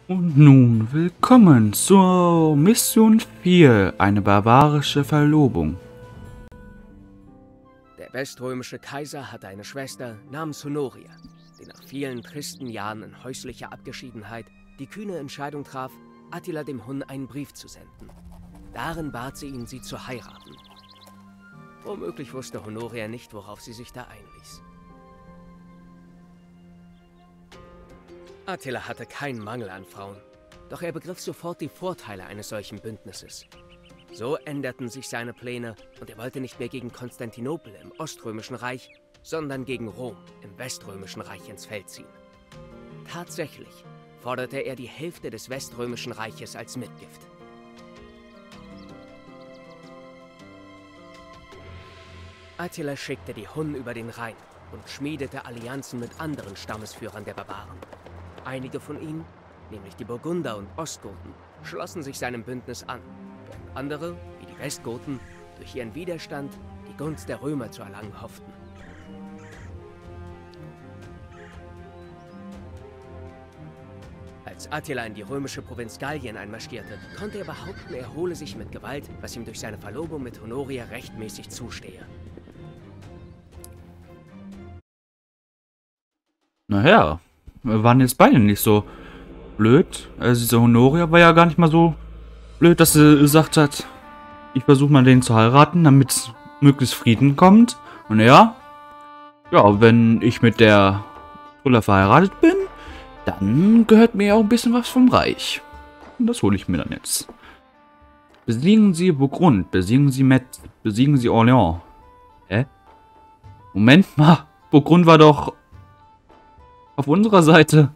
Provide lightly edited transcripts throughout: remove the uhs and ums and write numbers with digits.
Und nun willkommen zur Mission 4, eine barbarische Verlobung. Der weströmische Kaiser hatte eine Schwester namens Honoria, die nach vielen tristen Jahren in häuslicher Abgeschiedenheit die kühne Entscheidung traf, Attila dem Hun einen Brief zu senden. Darin bat sie ihn, sie zu heiraten. Womöglich wusste Honoria nicht, worauf sie sich da einließ. Attila hatte keinen Mangel an Frauen, doch er begriff sofort die Vorteile eines solchen Bündnisses. So änderten sich seine Pläne und er wollte nicht mehr gegen Konstantinopel im Oströmischen Reich, sondern gegen Rom im Weströmischen Reich ins Feld ziehen. Tatsächlich forderte er die Hälfte des Weströmischen Reiches als Mitgift. Attila schickte die Hunnen über den Rhein und schmiedete Allianzen mit anderen Stammesführern der Barbaren. Einige von ihnen, nämlich die Burgunder und Ostgoten, schlossen sich seinem Bündnis an, während andere, wie die Westgoten, durch ihren Widerstand die Gunst der Römer zu erlangen hofften. Als Attila in die römische Provinz Gallien einmarschierte, konnte er behaupten, er hole sich mit Gewalt, was ihm durch seine Verlobung mit Honoria rechtmäßig zustehe. Naja, wir waren jetzt beide nicht so blöd. Also diese Honoria war ja gar nicht mal so blöd, dass sie gesagt hat, ich versuche mal den zu heiraten, damit möglichst Frieden kommt. Und ja, wenn ich mit der Trulla verheiratet bin, dann gehört mir auch ein bisschen was vom Reich. Und das hole ich mir dann jetzt. Besiegen Sie Burgund, besiegen Sie Metz, besiegen Sie Orléans. Hä? Moment mal, Burgund war doch auf unserer Seite.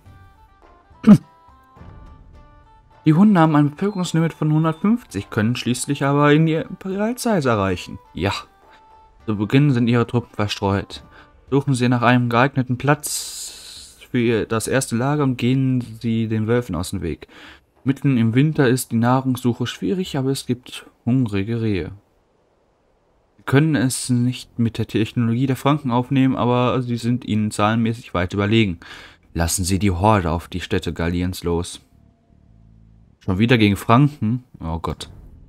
Die Hunnen haben ein Bevölkerungslimit von 150, können schließlich aber in die Imperialzeit erreichen. Ja. Zu Beginn sind ihre Truppen verstreut. Suchen sie nach einem geeigneten Platz für das erste Lager und gehen sie den Wölfen aus dem Weg. Mitten im Winter ist die Nahrungssuche schwierig, aber es gibt hungrige Rehe. Sie können es nicht mit der Technologie der Franken aufnehmen, aber sie sind ihnen zahlenmäßig weit überlegen. Lassen Sie die Horde auf die Städte Galliens los. Schon wieder gegen Franken? Oh Gott.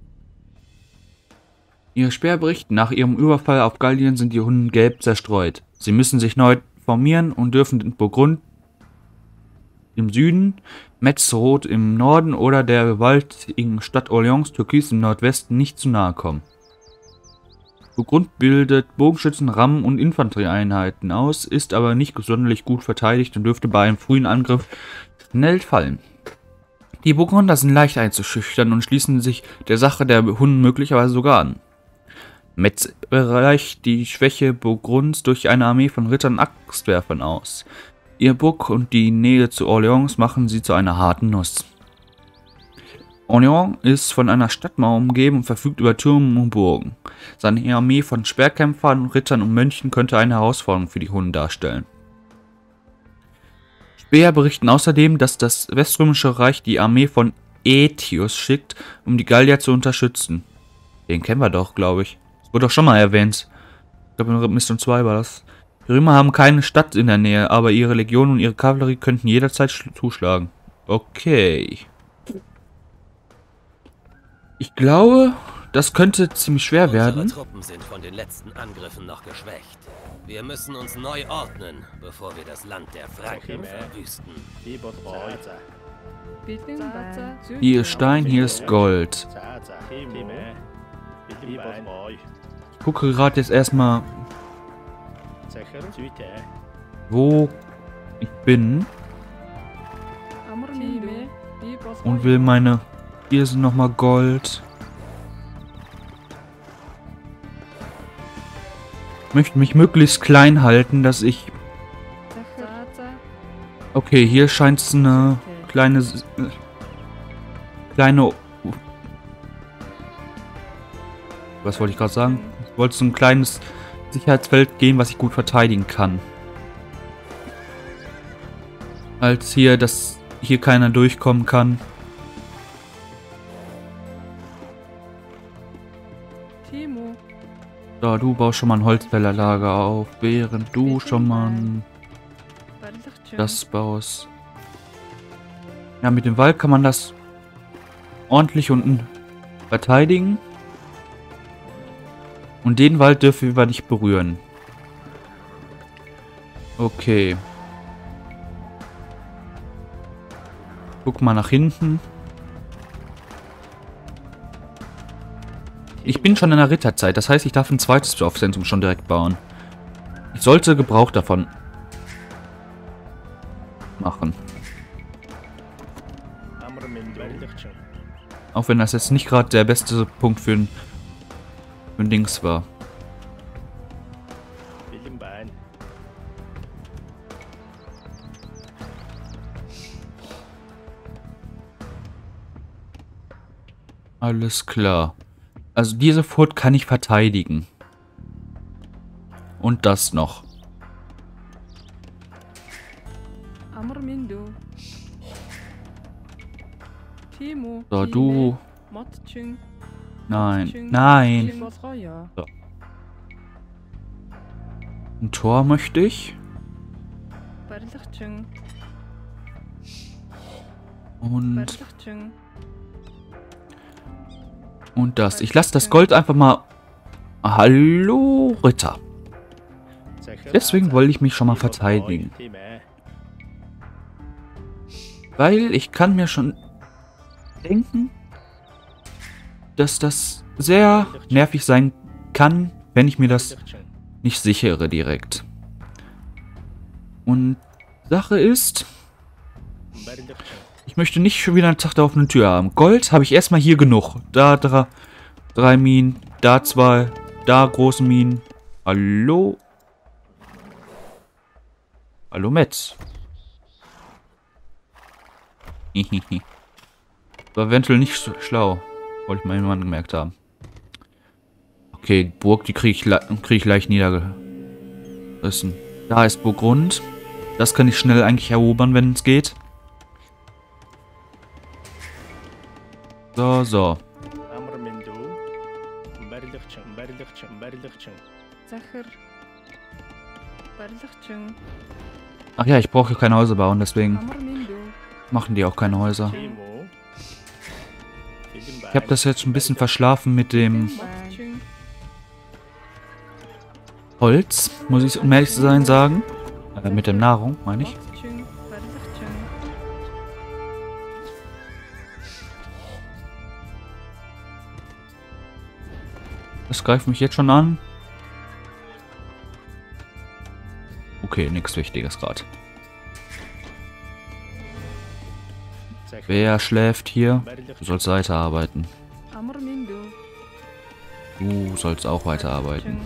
Ihre Speerberichte nach ihrem Überfall auf Gallien sind die Hunnen gelb zerstreut. Sie müssen sich neu formieren und dürfen in Burgund im Süden, Metz rot im Norden oder der gewaltigen Stadt Orléans türkis im Nordwesten nicht zu nahe kommen. Burgund bildet Bogenschützen, Rammen und Infanterieeinheiten aus, ist aber nicht sonderlich gut verteidigt und dürfte bei einem frühen Angriff schnell fallen. Die Burgunder sind leicht einzuschüchtern und schließen sich der Sache der Hunnen möglicherweise sogar an. Metz erreicht die Schwäche Burgunds durch eine Armee von Rittern und Axtwerfern aus. Ihr Burg und die Nähe zu Orléans machen sie zu einer harten Nuss. Orléans ist von einer Stadtmauer umgeben und verfügt über Türme und Burgen. Seine Armee von Speerkämpfern, Rittern und Mönchen könnte eine Herausforderung für die Hunnen darstellen. Speer berichten außerdem, dass das Weströmische Reich die Armee von Aetius schickt, um die Gallier zu unterstützen. Den kennen wir doch, glaube ich. Das wurde doch schon mal erwähnt. Ich glaube in Mission 2 war das. Die Römer haben keine Stadt in der Nähe, aber ihre Legionen und ihre Kavallerie könnten jederzeit zuschlagen. Okay. Ich glaube, das könnte ziemlich schwer werden. Unsere Truppen sind von den letzten Angriffen noch geschwächt. Wir müssen uns neu ordnen, bevor wir das Land der Franken verwüsten. Hier ist Stein, hier ist Gold. Ich gucke gerade jetzt erstmal, wo ich bin und will meine... Hier sind nochmal Gold. Ich möchte mich möglichst klein halten, dass ich... Okay, hier scheint es eine kleine... Was wollte ich gerade sagen? Ich wollte so ein kleines Sicherheitsfeld gehen, was ich gut verteidigen kann. Als hier, dass hier keiner durchkommen kann. So, du baust schon mal ein Holzfällerlager auf, während du schon mal das baust. Ja, mit dem Wald kann man das ordentlich unten verteidigen. Und den Wald dürfen wir nicht berühren. Okay. Guck mal nach hinten. Ich bin schon in der Ritterzeit, das heißt, ich darf ein zweites Dorfzentrum schon direkt bauen. Ich sollte Gebrauch davon machen. Auch wenn das jetzt nicht gerade der beste Punkt für ein Dings war. Alles klar. Also diese Furt kann ich verteidigen. Und das noch. So, du. Nein. Nein. So. Ein Tor möchte ich. Und das. Ich lasse das Gold einfach mal... Hallo, Ritter. Deswegen wollte ich mich schon mal verteidigen. Weil ich kann mir schon denken, dass das sehr nervig sein kann, wenn ich mir das nicht sichere direkt. Und Sache ist, ich möchte nicht schon wieder einen Tag da auf eine Tür haben. Gold habe ich erstmal hier genug. Da drei Minen, da 2, da große Minen. Hallo? Hallo, Metz. War eventuell nicht so schlau. Wollte ich mal irgendwann gemerkt haben. Okay, Burg, die kriege ich leicht niedergerissen. Da ist Burgrund. Das kann ich schnell eigentlich erobern, wenn es geht. So. Ach ja, ich brauche keine Häuser bauen, deswegen machen die auch keine Häuser. Ich habe das jetzt ein bisschen verschlafen mit dem Holz, muss ich um ehrlich zu sein sagen. Mit der Nahrung, meine ich. Das greift mich jetzt schon an. Okay, nichts Wichtiges gerade. Wer schläft hier? Du sollst weiterarbeiten. Du sollst auch weiterarbeiten.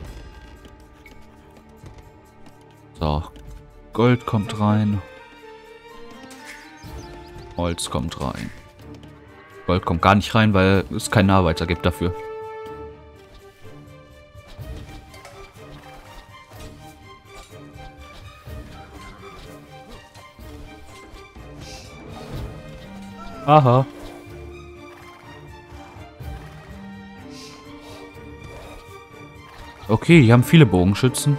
So. Gold kommt rein. Holz kommt rein. Gold kommt gar nicht rein, weil es keinen Arbeiter gibt dafür. Aha. Okay, die haben viele Bogenschützen.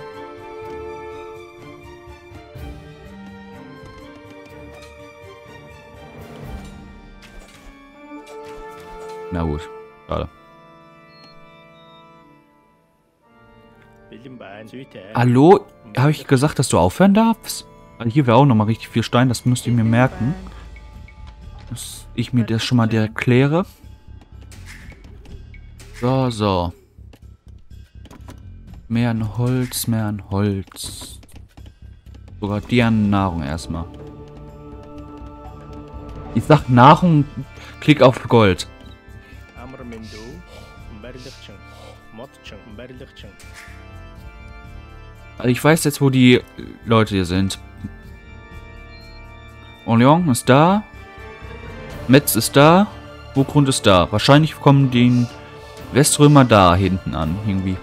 Na gut, schade. Hallo? Habe ich gesagt, dass du aufhören darfst? Also hier wäre auch nochmal richtig viel Stein, das müsst ihr mir merken. Dass ich mir das schon mal direkt kläre. So. Mehr an Holz, mehr an Holz. Sogar die an Nahrung erstmal. Ich sag Nahrung, klick auf Gold. Also ich weiß jetzt, wo die Leute hier sind. Orléans ist da. Metz ist da. Burgrund ist da. Wahrscheinlich kommen die Weströmer da hinten an. Irgendwie.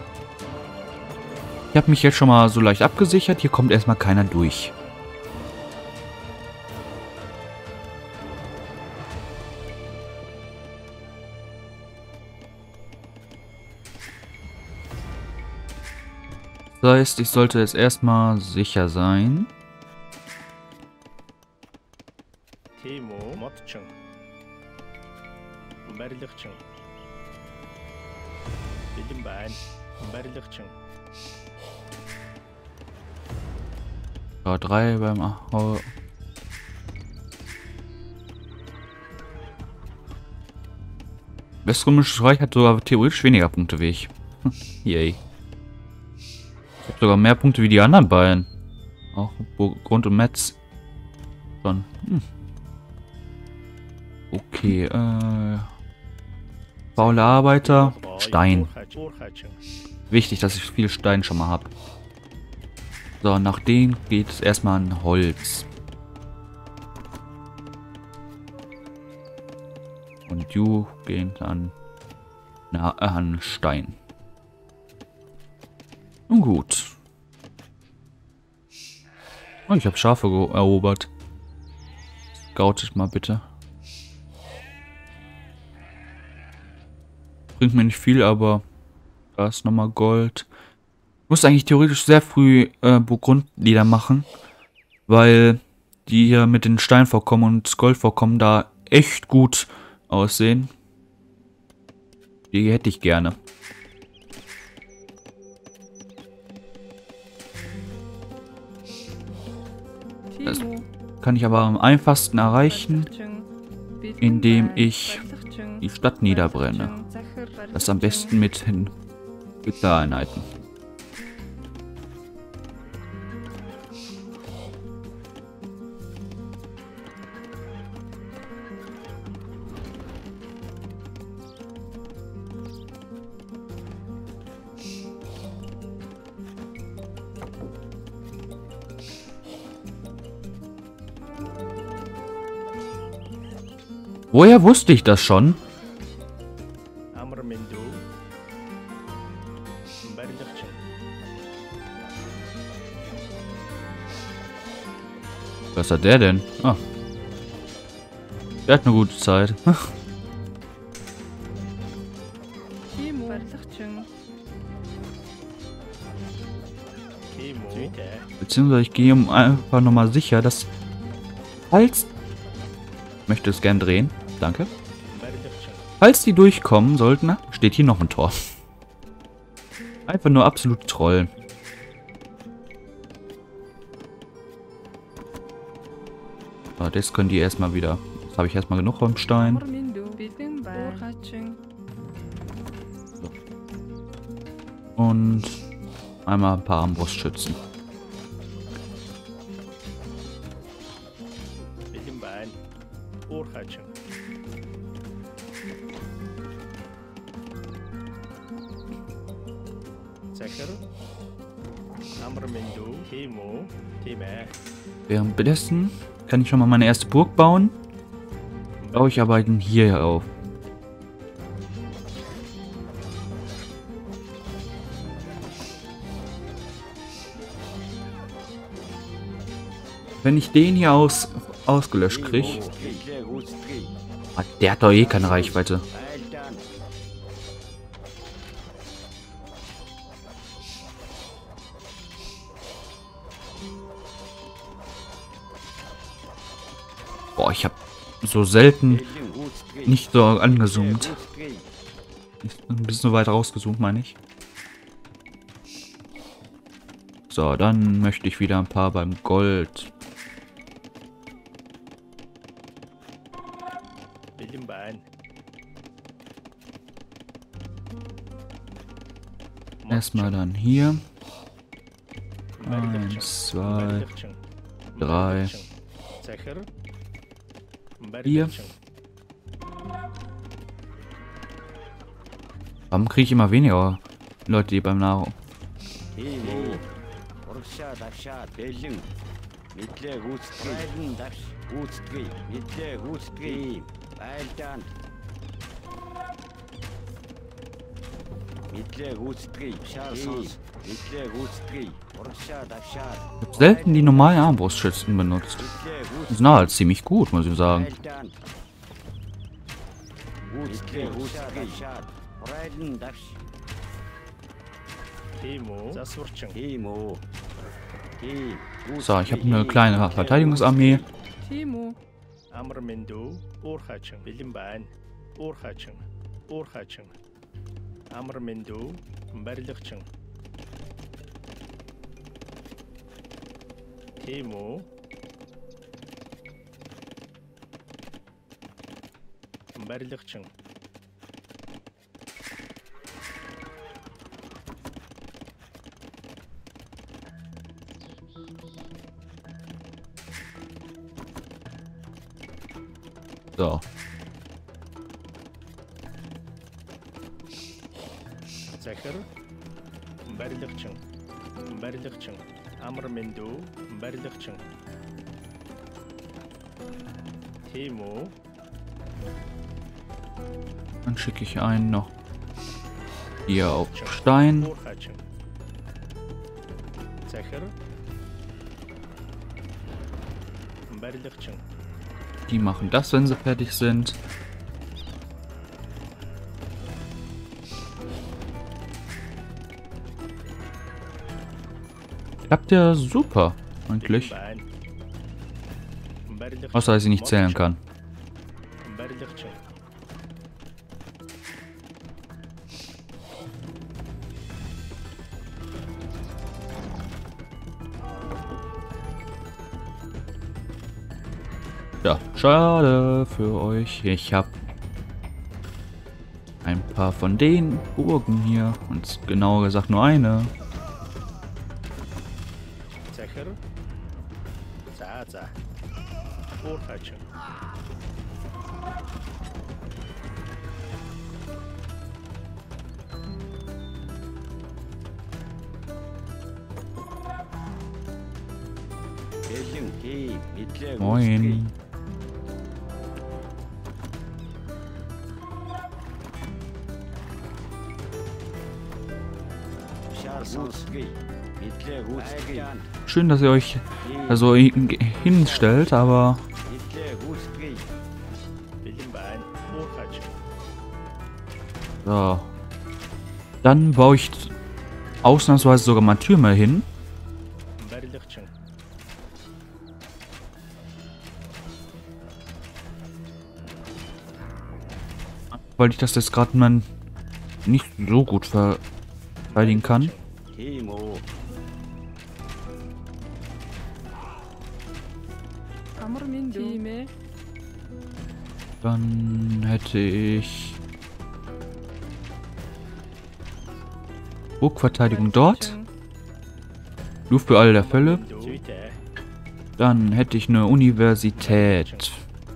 Ich habe mich jetzt schon mal so leicht abgesichert. Hier kommt erstmal keiner durch. Das heißt, ich sollte jetzt erstmal sicher sein. Ja, 3 beim Ahau. Weströmisches Reich hat sogar theoretisch weniger Punkte wie ich. Yay. Ich habe sogar mehr Punkte wie die anderen beiden. Auch Burgund und Metz. Schon. Okay, faule Arbeiter. Stein. Wichtig, dass ich viel Stein schon mal habe. So, nach denen geht es erstmal an Holz. Und you gehen dann an Stein. Nun gut. Oh, ich habe Schafe erobert. Scoutet mal bitte. Bringt mir nicht viel, aber da ist nochmal Gold. Ich muss eigentlich theoretisch sehr früh Burgundlieder machen, weil die hier mit den Steinvorkommen und Goldvorkommen da echt gut aussehen. Die hätte ich gerne. Das kann ich aber am einfachsten erreichen, indem ich die Stadt niederbrenne. Das am besten mit Hitlereinheiten. Woher wusste ich das schon? Was hat der denn? Ah. Der hat eine gute Zeit. Beziehungsweise ich gehe einfach nochmal sicher, dass falls... Ich möchte es gern drehen. Danke. Falls die durchkommen sollten, steht hier noch ein Tor. Einfach nur absolut trollen. So, das können die erstmal wieder. Jetzt habe ich erstmal genug vom Stein. So. Und einmal ein paar Armbrustschützen. Währenddessen kann ich schon mal meine erste Burg bauen. Baue ich aber hier auf. Wenn ich den hier ausgelöscht kriege. Der hat doch eh keine Reichweite. Boah, ich habe so selten nicht so angezoomt. Ein bisschen weiter rausgezoomt, meine ich. So, dann möchte ich wieder ein paar beim Gold. Erstmal dann hier. 1, 2, 3, 4. Warum kriege ich immer weniger Leute, die beim Nahrung? Ich habe selten die normalen Armbrustschützen benutzt. Die sind halt ziemlich gut, muss ich sagen. So, ich habe eine kleine Verteidigungsarmee. Amrmendu, Urhachung, Bilimban, Urhachung, Urhachung, Amrmendu, Berlichung, Timo, Berlichung. So. Zecher, Berlichung, Berlichung, Amrmendu, Berlichung, Timo. Dann schicke ich einen noch hier auf Stein. Zecher, Berlichung. Die machen das, wenn sie fertig sind. Klappt ja super, eigentlich. Außer, dass ich nicht zählen kann. Ja, schade für euch. Ich habe ein paar von den Burgen hier. Und genauer gesagt nur eine. Zecher, Zaza, Urhachung. Moin. Schön, dass ihr euch also hinstellt, aber so. Dann baue ich ausnahmsweise sogar mal Türme hin. Weil ich das jetzt gerade mal nicht so gut verteidigen kann. Dann hätte ich Burgverteidigung dort. Nur für alle der Fälle. Dann hätte ich eine Universität.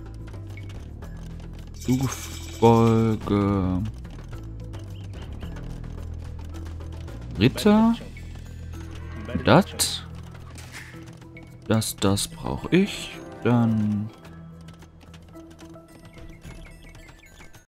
Zufolge Ritter. Das brauche ich. Dann